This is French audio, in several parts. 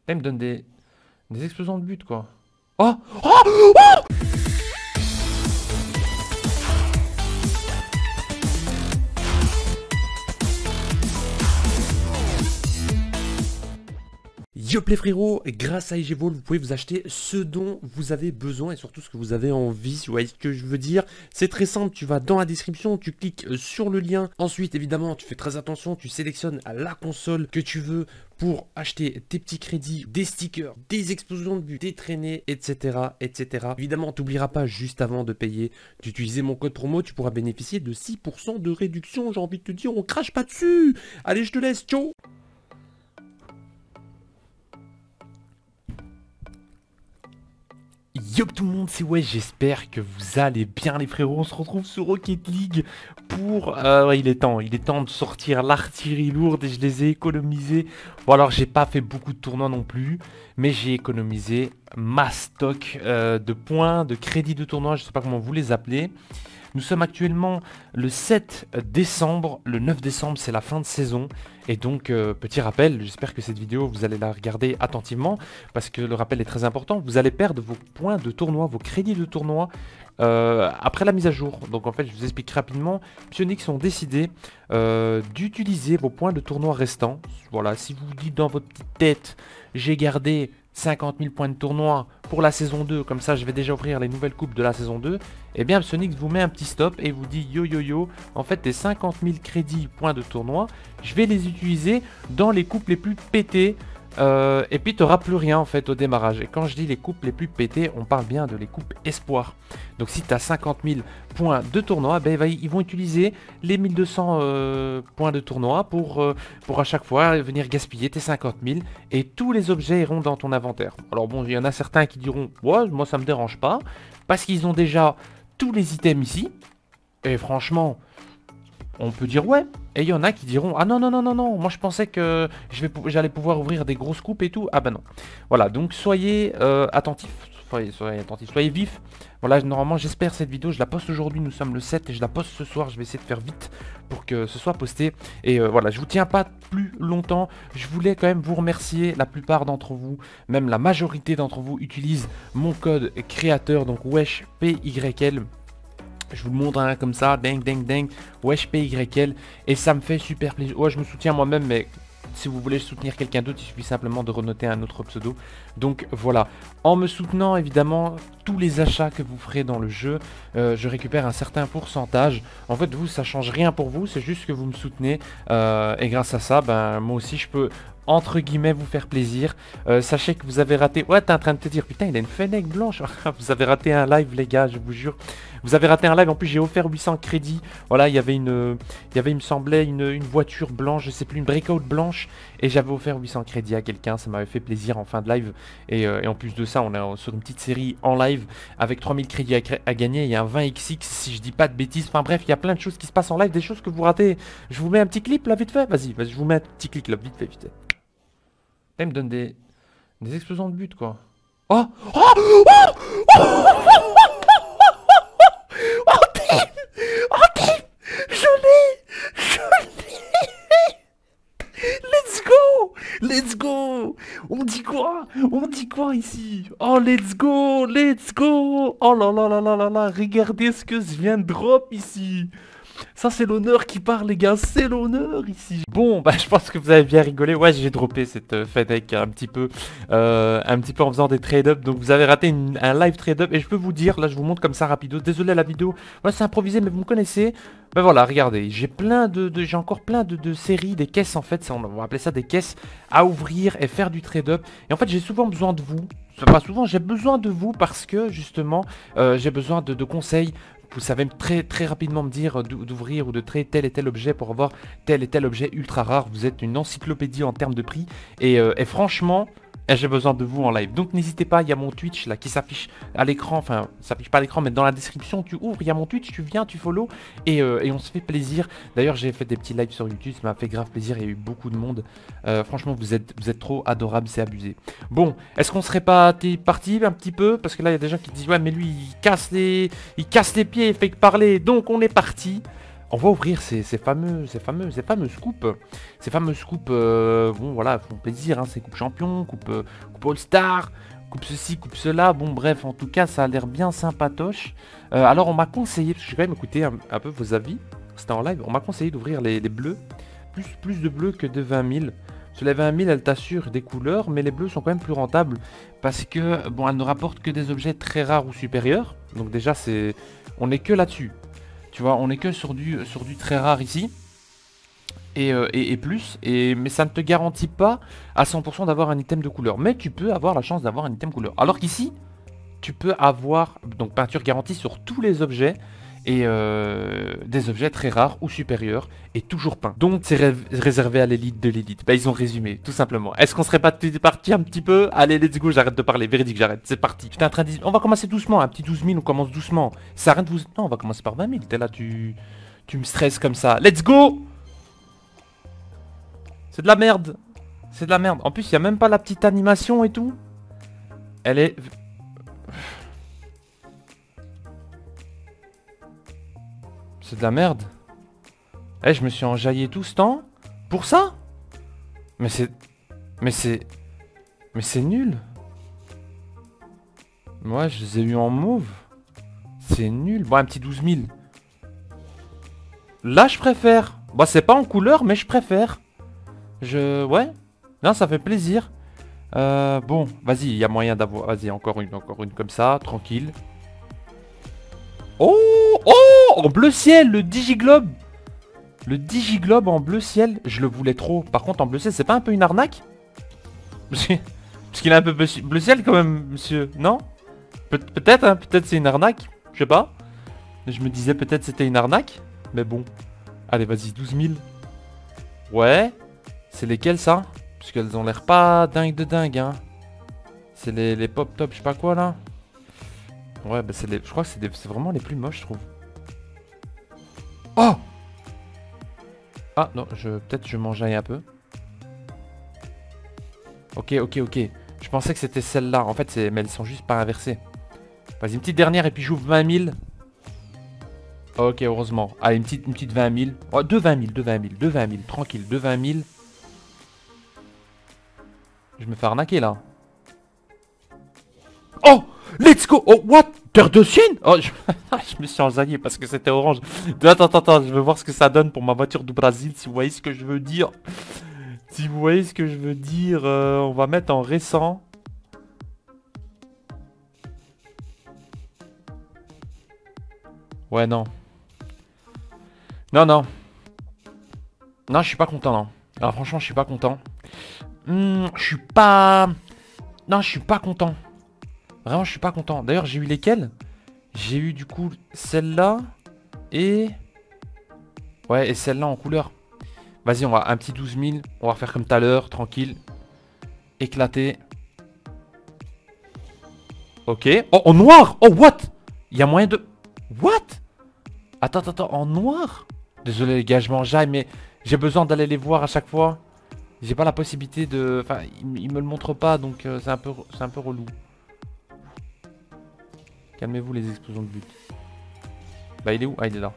Là, il me donne des explosions de but, quoi. Oh, oh, oh. Yop les frérots, grâce à EGVOL, vous pouvez vous acheter ce dont vous avez besoin et surtout ce que vous avez envie, vous voyez ce que je veux dire. C'est très simple, tu vas dans la description, tu cliques sur le lien. Ensuite, évidemment, tu fais très attention, tu sélectionnes la console que tu veux pour acheter tes petits crédits, des stickers, des explosions de but, des traînées, etc. etc. Évidemment, tu n'oublieras pas juste avant de payer d'utiliser mon code promo, tu pourras bénéficier de 6% de réduction. J'ai envie de te dire, on crache pas dessus. Allez, je te laisse, ciao. Yop tout le monde, c'est Wesh, j'espère que vous allez bien les frérots. On se retrouve sur Rocket League pour... ouais, il est temps de sortir l'artillerie lourde et je les ai économisés. Bon alors j'ai pas fait beaucoup de tournois non plus, mais j'ai économisé ma stock de points, de crédits de tournoi, je sais pas comment vous les appelez. Nous sommes actuellement le 7 décembre, le 9 décembre c'est la fin de saison. Et donc, petit rappel, j'espère que cette vidéo, vous allez la regarder attentivement, parce que le rappel est très important. Vous allez perdre vos points de tournoi, vos crédits de tournoi, après la mise à jour. Donc en fait, je vous explique rapidement. Psyonix ont décidé d'utiliser vos points de tournoi restants. Voilà, si vous dites dans votre petite tête, j'ai gardé 50 000 points de tournoi pour la saison 2, comme ça je vais déjà ouvrir les nouvelles coupes de la saison 2, et bien Psyonix vous met un petit stop et vous dit yo yo yo, en fait tes 50 000 crédits points de tournoi, je vais les utiliser dans les coupes les plus pétées, et puis tu n'auras plus rien en fait au démarrage. Et quand je dis les coupes les plus pétées, on parle bien de les coupes espoir. Donc si tu as 50 000 points de tournoi, ben, ils vont utiliser les 1200 points de tournoi pour à chaque fois venir gaspiller tes 50 000 et tous les objets iront dans ton inventaire. Alors bon, il y en a certains qui diront ouais, moi ça me dérange pas parce qu'ils ont déjà tous les items ici et franchement on peut dire ouais. Et il y en a qui diront ah non non non non non, moi je pensais que j'allais pouvoir ouvrir des grosses coupes et tout. Ah bah non. Voilà, donc soyez attentifs, soyez attentifs, soyez vifs. Voilà, normalement j'espère cette vidéo, je la poste aujourd'hui, nous sommes le 7 et je la poste ce soir, je vais essayer de faire vite pour que ce soit posté. Et voilà, je vous tiens pas plus longtemps, je voulais quand même vous remercier, la plupart d'entre vous, même la majorité d'entre vous utilisent mon code créateur, donc wesh PYL. Je vous le montre hein, comme ça, ding ding ding, wesh PYL, et ça me fait super plaisir. Ouais, je me soutiens moi-même, mais si vous voulez soutenir quelqu'un d'autre, il suffit simplement de renoter un autre pseudo. Donc voilà, en me soutenant évidemment, tous les achats que vous ferez dans le jeu, je récupère un certain pourcentage. En fait, vous, ça change rien pour vous, c'est juste que vous me soutenez, et grâce à ça, ben moi aussi je peux entre guillemets vous faire plaisir. Sachez que vous avez raté, ouais t'es en train de te dire putain il a une fenêtre blanche. Vous avez raté un live les gars, je vous jure. Vous avez raté un live, en plus j'ai offert 800 crédits. Voilà, il y avait il me semblait une voiture blanche, je sais plus, une breakout blanche. Et j'avais offert 800 crédits à quelqu'un, ça m'avait fait plaisir en fin de live. Et en plus de ça, on est sur une petite série en live avec 3000 crédits à gagner. Il y a un 20XX si je dis pas de bêtises. Enfin bref, il y a plein de choses qui se passent en live, des choses que vous ratez. Je vous mets un petit clip là vite fait, vas-y, je vous mets un petit clip là, vite fait, vite fait. Là, il me donne des explosions de but quoi. Oh, oh, oh, oh, let's go. On dit quoi? On dit quoi ici? Oh, let's go, let's go. Oh là là là là là là, regardez ce que je viens de drop ici. Ça c'est l'honneur qui parle les gars, c'est l'honneur ici. Bon bah je pense que vous avez bien rigolé. Ouais, j'ai droppé cette Fennec un petit peu en faisant des trade-up. Donc vous avez raté un live trade-up. Et je peux vous dire, là je vous montre comme ça rapido. Désolé la vidéo, ouais, c'est improvisé mais vous me connaissez. Ben voilà, regardez, j'ai j'ai encore plein de séries, des caisses en fait, on va appeler ça des caisses à ouvrir et faire du trade-up. Et en fait j'ai souvent besoin de vous. Pas souvent, j'ai besoin de vous parce que justement j'ai besoin de conseils. Vous savez très rapidement me dire d'ouvrir ou de trader tel et tel objet pour avoir tel et tel objet ultra rare. Vous êtes une encyclopédie en termes de prix. Et franchement, j'ai besoin de vous en live. Donc n'hésitez pas, il y a mon Twitch là qui s'affiche à l'écran. Enfin, ça s'affiche pas à l'écran, mais dans la description, tu ouvres, il y a mon Twitch, tu viens, tu follow. Et on se fait plaisir. D'ailleurs, j'ai fait des petits lives sur YouTube, ça m'a fait grave plaisir. Il y a eu beaucoup de monde. Franchement, vous êtes trop adorables, c'est abusé. Bon, est-ce qu'on serait pas parti un petit peu? Parce que là, il y a des gens qui disent ouais, mais lui, il casse les pieds, il fait que parler. Donc on est parti. on va ouvrir ces fameuses coupes. Ces fameuses coupes, bon voilà, font plaisir, hein, ces coupes champions, coupe All-Star, coupe ceci, coupe cela. Bon bref, en tout cas, ça a l'air bien sympatoche. Alors on m'a conseillé, parce que j'ai quand même écouté un peu vos avis, c'était en live, on m'a conseillé d'ouvrir les bleus, plus de bleus que de 20 000. Sur les 20 000, elles t'assurent des couleurs, mais les bleus sont quand même plus rentables, parce que, bon, elles ne rapportent que des objets très rares ou supérieurs. Donc déjà, on est que là-dessus. Tu vois, on est que sur du très rare ici. Et plus. Mais ça ne te garantit pas à 100% d'avoir un item de couleur. Mais tu peux avoir la chance d'avoir un item couleur. Alors qu'ici, tu peux avoir donc peinture garantie sur tous les objets. Et des objets très rares ou supérieurs. Et toujours peints. Donc c'est réservé à l'élite de l'élite. Bah ils ont résumé, tout simplement. Est-ce qu'on serait pas parti un petit peu? Allez, let's go, j'arrête de parler. Véridique, j'arrête. C'est parti. J'étais en train de dire, on va commencer doucement. Un petit 12 000, on commence doucement. Ça arrête vous... Non, on va commencer par 20 000. T'es là, tu me stresses comme ça. Let's go! C'est de la merde. C'est de la merde. En plus, il n'y a même pas la petite animation et tout. Elle est... C'est de la merde. Eh, je me suis enjaillé tout ce temps pour ça? Mais c'est... Mais c'est nul. Moi, je les ai eu en mauve. C'est nul. Bon, un petit 12 000. Là, je préfère. Bon, c'est pas en couleur, mais je préfère. Ouais. Non, ça fait plaisir. Bon, vas-y, il y a moyen d'avoir... Vas-y, encore une comme ça, tranquille. Oh! Oh! En bleu ciel, le Digiglobe! Le Digiglobe en bleu ciel, je le voulais trop. Par contre, en bleu ciel, c'est pas un peu une arnaque? Parce qu'il est un peu bleu ciel quand même, monsieur, non? Peut-être, hein, peut-être c'est une arnaque. Je sais pas. Je me disais peut-être c'était une arnaque. Mais bon. Allez, vas-y, 12 000. Ouais. C'est lesquelles, ça? Parce qu'elles ont l'air pas dingue de dingue, hein. C'est les pop-top, je sais pas quoi, là. Ouais, bah je crois que c'est vraiment les plus moches, je trouve. Oh! Ah, non, peut-être je m'enjaille un peu. Ok. Je pensais que c'était celle-là. En fait, mais elles sont juste pas inversées. Vas-y, une petite dernière et puis j'ouvre 20 000. Ok, heureusement. Allez, une petite 20 000. Oh, 20 000. Tranquille, 20 000. Je me fais arnaquer, là. Oh! Let's go! Oh, what? Terre de Chine? Oh, je me suis enjaillé parce que c'était orange. Attends, je veux voir ce que ça donne pour ma voiture du Brésil, si vous voyez ce que je veux dire. Si vous voyez ce que je veux dire, on va mettre en récent. Ouais, non. Non, je suis pas content, non. Alors, franchement, je suis pas content. Je suis pas... Non, je suis pas content. Vraiment, je suis pas content. D'ailleurs, j'ai eu lesquelles? J'ai eu, du coup, celle-là. Et... Ouais, et celle-là en couleur. Vas-y, on va un petit 12 000. On va refaire comme tout à l'heure, tranquille. Éclaté. Ok. Oh, en noir! Oh, what? Il y a moyen de... What? Attends, en noir? Désolé les gars, je m'enjaille, mais j'ai besoin d'aller les voir à chaque fois. J'ai pas la possibilité de... Enfin, ils me le montrent pas, donc c'est un peu relou. Calmez-vous les explosions de but. Bah il est où? Ah il est là.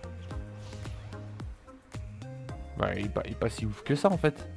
Bah il est pas si ouf que ça en fait.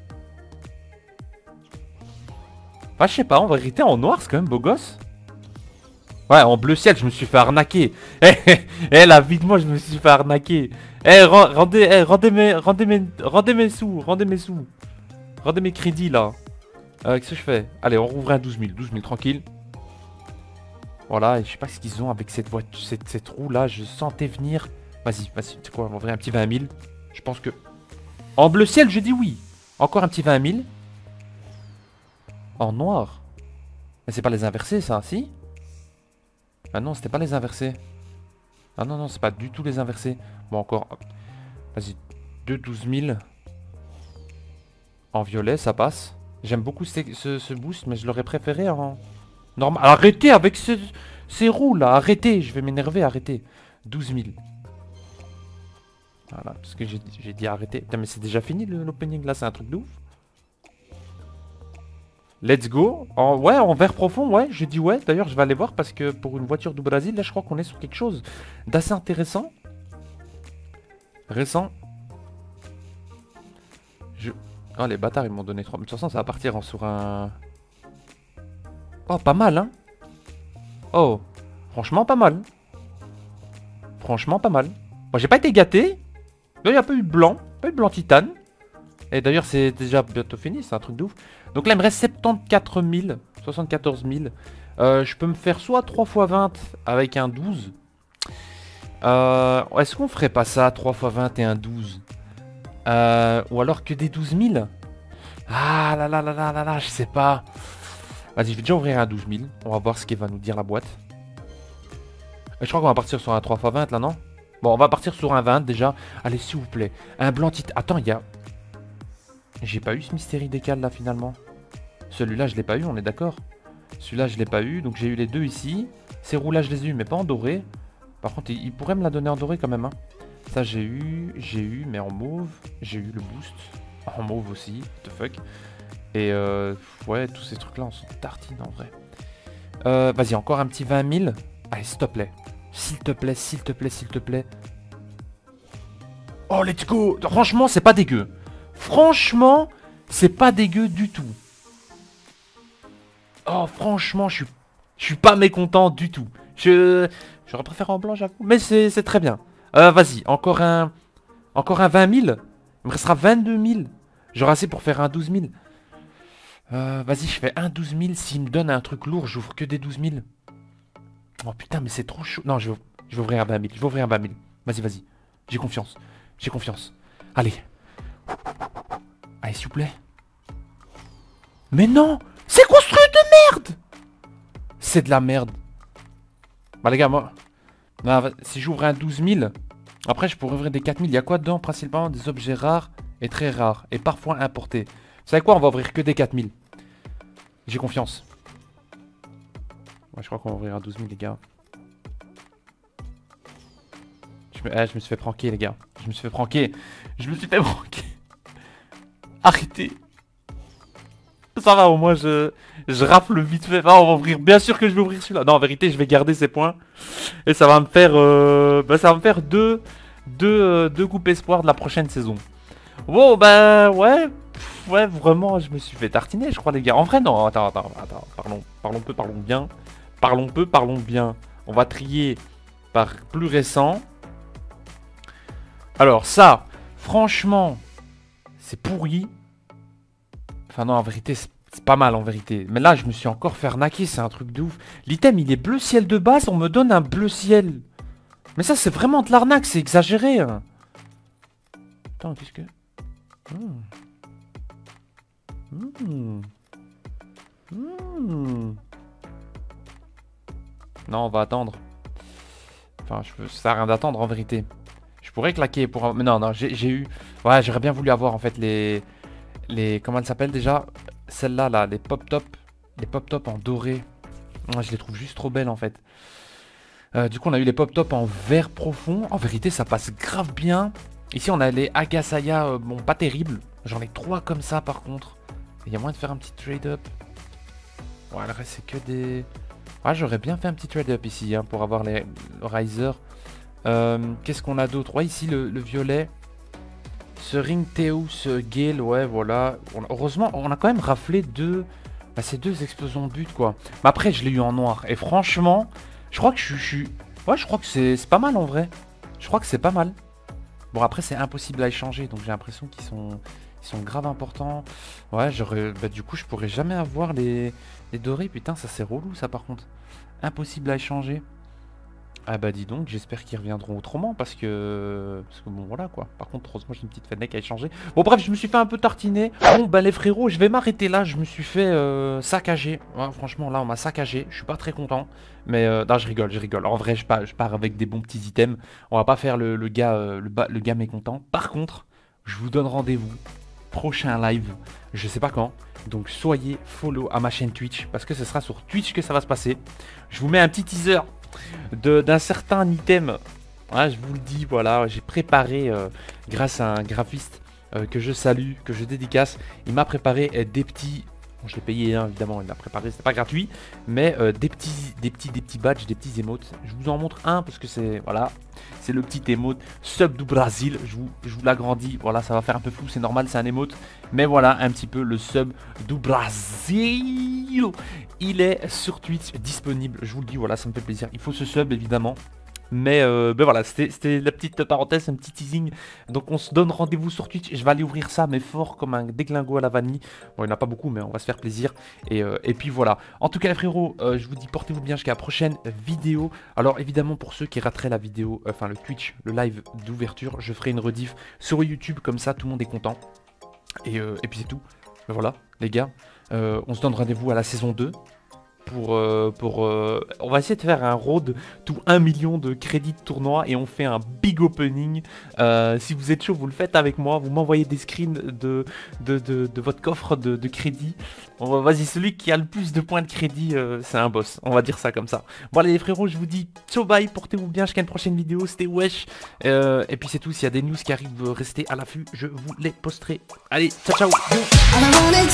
Enfin je sais pas, en vérité en noir c'est quand même beau gosse. Ouais en bleu ciel je me suis fait arnaquer. Eh la vie de moi je me suis fait arnaquer. Rendez mes sous. Rendez mes crédits là. Qu'est-ce que je fais? Allez on rouvre un 12 000 tranquille. Voilà, et je sais pas ce qu'ils ont avec cette voiture, cette roue là, je sentais venir. Vas-y, c'est quoi, on va ouvrir un petit 20 000. Je pense que... En bleu ciel, je dis oui. Encore un petit 20 000. En noir. Mais c'est pas les inversés ça, si? Ah non, c'était pas les inversés. Ah non, c'est pas du tout les inversés. Bon, encore... Vas-y, 12 000. En violet, ça passe. J'aime beaucoup ce boost, mais je l'aurais préféré en... Normal. Arrêtez avec ces roues là, arrêtez, je vais m'énerver, arrêtez. 12 000. Voilà, parce que j'ai dit arrêter. Putain, mais c'est déjà fini l'opening là, c'est un truc de ouf. Let's go. Ouais, en vert profond, ouais, je dis ouais. D'ailleurs, je vais aller voir parce que pour une voiture du Brésil, là, je crois qu'on est sur quelque chose d'assez intéressant. Récent. Oh, les bâtards, ils m'ont donné 3. Mais de toute façon, ça va partir sur un... Oh, pas mal, hein. Oh, franchement, pas mal. Franchement, pas mal. Bon, j'ai pas été gâté. Il n'y a pas eu de blanc. Pas eu de blanc titane. Et d'ailleurs, c'est déjà bientôt fini. C'est un truc de ouf. Donc là, il me reste 74 000. 74 000. Je peux me faire soit 3 x 20 avec un 12. Est-ce qu'on ferait pas ça 3 x 20 et un 12 ou alors que des 12 000. Ah là là là là là là, je sais pas. Vas-y, je vais déjà ouvrir un 12 000. On va voir ce qu'il va nous dire la boîte. Je crois qu'on va partir sur un 3 x 20 là, non? Bon, on va partir sur un 20 déjà. Allez, s'il vous plaît. Un blanc titre. Attends, il y a... J'ai pas eu ce Mystery Décal là finalement. Celui-là, je l'ai pas eu, on est d'accord. Celui-là, je l'ai pas eu. Donc j'ai eu les deux ici. Ces roues-là, je les ai eu, mais pas en doré. Par contre, il pourrait me la donner en doré quand même. Hein. Ça, j'ai eu, mais en mauve. J'ai eu le boost. En mauve aussi. What the fuck. Et ouais, tous ces trucs-là, on s'en tartine en vrai. Vas-y, encore un petit 20 000. Allez, s'il te plaît. S'il te plaît, s'il te plaît, s'il te plaît. Oh, let's go. Franchement, c'est pas dégueu. Franchement, c'est pas dégueu du tout. Oh, franchement, je suis pas mécontent du tout. J'aurais préféré en blanc, j'avoue. Mais c'est très bien. Vas-y, encore un 20 000. Il me restera 22 000. J'aurai assez pour faire un 12 000. Vas-y, je fais un 12 000. S'il me donne un truc lourd, j'ouvre que des 12 000. Oh putain, mais c'est trop chaud. Non, je vais ouvrir un 20 000. Je vais ouvrir un 20 000. Vas-y, vas-y. J'ai confiance. J'ai confiance. Allez. Allez, s'il vous plaît. Mais non! C'est construit de merde! C'est de la merde. Bah les gars, moi... Bah, si j'ouvre un 12 000, après je pourrais ouvrir des 4 000. Il y a quoi dedans? Principalement des objets rares et très rares. Et parfois importés. Vous savez quoi? On va ouvrir que des 4 000. J'ai confiance. Ouais, je crois qu'on va ouvrir un 12 000, les gars. Je me suis fait pranker, les gars. Je me suis fait pranker. Je me suis fait pranker. Arrêtez. Ça va, au moins je rafle vite fait. Ah, on va ouvrir. Bien sûr que je vais ouvrir celui-là. Non, en vérité, je vais garder ces points. Et ça va me faire, ça va me faire deux coupes espoir de la prochaine saison. Bon, bah ouais. Ouais, vraiment, je me suis fait tartiner, je crois, les gars. En vrai, non. Attends. Parlons peu, parlons bien. Parlons peu, parlons bien. On va trier par plus récent. Alors ça, franchement, c'est pourri. Enfin non, en vérité, c'est pas mal en vérité. Mais là, je me suis encore fait arnaquer, c'est un truc de ouf. L'item, il est bleu ciel de base, on me donne un bleu ciel. Mais ça, c'est vraiment de l'arnaque, c'est exagéré. Hein. Attends, qu'est-ce que... Non, on va attendre. Enfin, ça sert à rien d'attendre en vérité. Je pourrais claquer pour... Mais non, j'ai eu... Ouais, j'aurais bien voulu avoir en fait les... Comment elles s'appellent déjà? Celles-là, là, les pop-top. Les pop-top en doré. Moi, je les trouve juste trop belles en fait. Du coup, on a eu les pop-top en vert profond. En vérité, ça passe grave bien. Ici, on a les Agasaya, bon, pas terrible. J'en ai 3 comme ça par contre. Il y a moyen de faire un petit trade-up. Ouais, le reste, c'est que des... Ouais, j'aurais bien fait un petit trade-up ici hein, pour avoir les Riser. Qu'est-ce qu'on a d'autre? Ouais, ici, le violet. Ce Ring Theos Gale, ouais, voilà. Heureusement, on a quand même raflé ces deux explosions de but, quoi. Mais après, je l'ai eu en noir. Et franchement, je crois que je suis... Ouais, je crois que c'est pas mal, en vrai. Je crois que c'est pas mal. Bon, après, c'est impossible à échanger. Donc, j'ai l'impression qu'ils sont grave importants. Ouais, du coup, je pourrais jamais avoir les dorés. Putain, ça, c'est relou, ça, par contre. Impossible à échanger. Ah bah dis donc, j'espère qu'ils reviendront autrement parce que bon voilà quoi. Par contre, heureusement j'ai une petite fenêtre à échanger. Bon bref, je me suis fait un peu tartiner. Bon bah les frérots, je vais m'arrêter là. Je me suis fait saccager. Ouais, franchement là on m'a saccagé. Je suis pas très content. Mais non, je rigole. En vrai, je pars avec des bons petits items. On va pas faire le gars mécontent. Par contre, je vous donne rendez-vous. Prochain live, je sais pas quand. Donc soyez follow à ma chaîne Twitch parce que ce sera sur Twitch que ça va se passer. Je vous mets un petit teaser d'un certain item. Ouais, je vous le dis, voilà, j'ai préparé grâce à un graphiste que je salue, que je dédicace. Il m'a préparé des petits Bon, je l'ai payé, hein, évidemment, il l'a préparé, c'était pas gratuit. Mais des petits badges, des petits emotes. Je vous en montre un parce que c'est, voilà, c'est le petit emote sub du Brésil. Je vous l'agrandis, voilà, ça va faire un peu flou, c'est normal, c'est un emote. Mais voilà, un petit peu le sub du Brésil. Il est sur Twitch disponible, je vous le dis, voilà, ça me fait plaisir. Il faut ce sub, évidemment. Mais ben voilà, c'était la petite parenthèse, un petit teasing. Donc on se donne rendez-vous sur Twitch. Je vais aller ouvrir ça, mais fort comme un déglingo à la vanille. Bon, il n'y en a pas beaucoup, mais on va se faire plaisir. Et puis voilà. En tout cas, les frérots, je vous dis portez-vous bien jusqu'à la prochaine vidéo. Alors évidemment, pour ceux qui rateraient la vidéo, enfin le Twitch, le live d'ouverture, je ferai une rediff sur YouTube. Comme ça, tout le monde est content. Et puis c'est tout. Ben voilà, les gars. On se donne rendez-vous à la saison 2. On va essayer de faire un road tout 1 million de crédits de tournoi et on fait un big opening. Si vous êtes chaud, vous le faites avec moi. Vous m'envoyez des screens de votre coffre de crédit. Vas-y, celui qui a le plus de points de crédit, c'est un boss. On va dire ça comme ça. Bon allez les frérots, je vous dis ciao bye, portez-vous bien jusqu'à une prochaine vidéo. C'était wesh. Et puis c'est tout, s'il y a des news qui arrivent, restez à l'affût. Je vous les posterai. Allez, ciao ciao.